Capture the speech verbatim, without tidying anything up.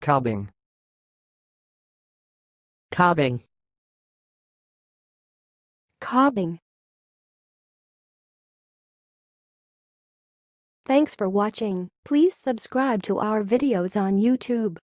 cobbing, cobbing, cobbing. Thanks for watching. Please subscribe to our videos on YouTube.